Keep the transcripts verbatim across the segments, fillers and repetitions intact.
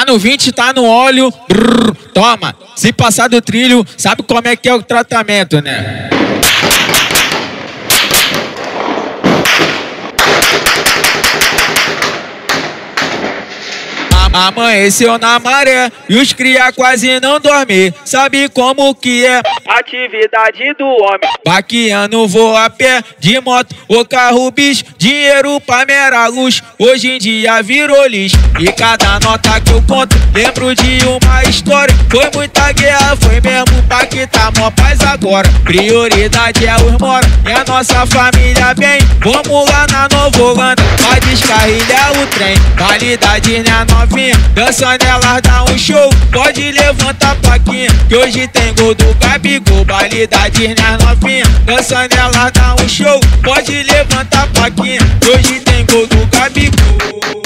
Tá no vinte, tá no óleo, brrr, toma. Se passar do trilho, sabe como é que é o tratamento, né? Amanheceu na maré e os cria quase não dormem. Sabe como que é? Atividade do homem. Baquiano voa a pé, de moto ou carro bis. Dinheiro pra mera luz, hoje em dia virou lixo. E cada nota que eu conto, lembro de uma história. Foi muita guerra, foi mesmo pra que tá mó paz agora. Prioridade é os mora e a nossa família bem. Vamos lá na Nova Holanda pra descarrilhar o trem. Validade na novinha, dançando elas dá um show. Pode levantar a plaquinha, que hoje tem gol do Gabigol. Validade nas novinhas, dançando elas dá um show. Pode levantar a plaquinha, que hoje tem gol do Gabigol.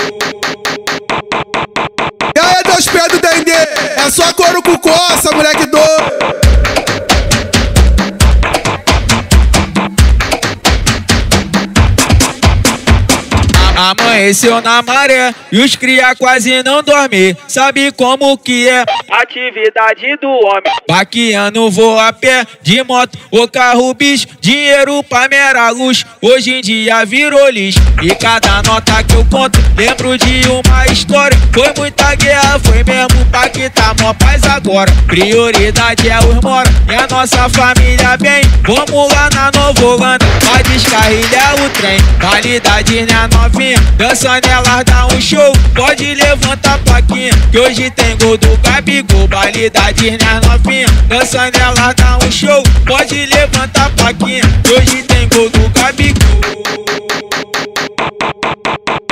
E aí, dois pés do Dendê, é só couro com coça, moleque doido. Amanheceu na maré e os cria quase não dormem. Sabe como que é? Atividade do homem. Baquiano voa a pé, de moto ou carro bis. Dinheiro pra mera luz, hoje em dia virou lixo. E cada nota que eu conto, lembro de uma história. Foi muita guerra, foi mesmo pra que tá mó paz agora. Prioridade é os mora e a nossa família bem. Vamos lá na Nova Holanda pra descarrilhar o trem. Validade na novinha, dançando elas dá um show. Pode levantar a plaquinha, que hoje tem gol do Gabigol. Validade nas novinhas, dançando elas dá um show. Pode levantar a plaquinha, que hoje tem gol do Gabigol.